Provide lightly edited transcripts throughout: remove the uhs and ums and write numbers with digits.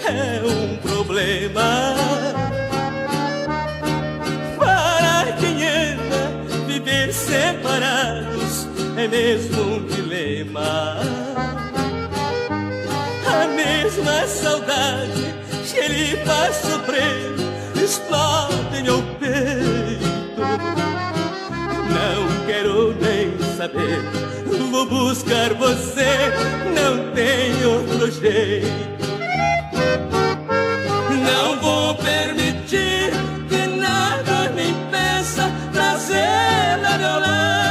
é um problema. Para quem ama, viver separados é mesmo um dilema. A mesma saudade que ele faz sofrer explode em meu peito. Não quero nem saber, vou buscar você, não tem outro jeito. Não vou permitir que nada me impeça trazê-la ao meu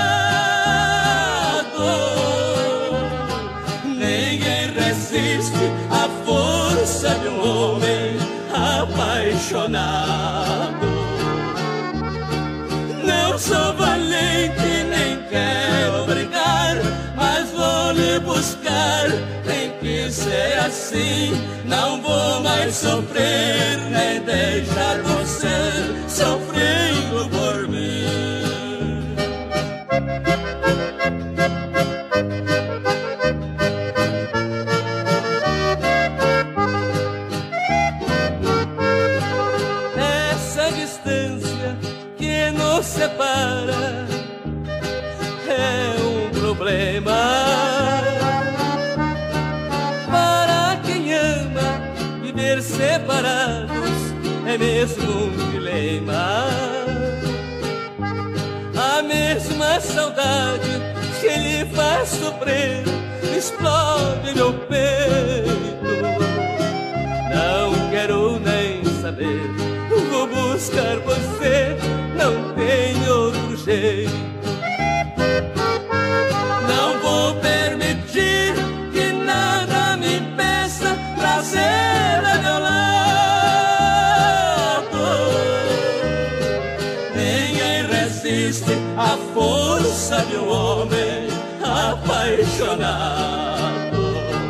lado. Ninguém resiste à força de um homem apaixonado. Não sou valente, nem quero brigar, mas vou lhe buscar. Tem que ser assim, não vou mais sofrer, nem deixar você sofrendo por mim. Essa distância que nos separa é um problema. Para quem ama, viver separados é mesmo um dilema. A mesma saudade que ele faz sofrer explode meu peito. Não quero nem saber, vou buscar você, não tem outro jeito. Não vou permitir que nada me impeça trazê-la ao meu lado. Ninguém resiste à força de um homem apaixonado.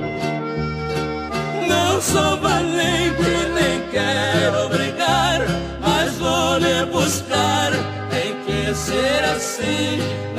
Não sou valente, nem quero brigar, mas vou lhe buscar. Tem que ser assim,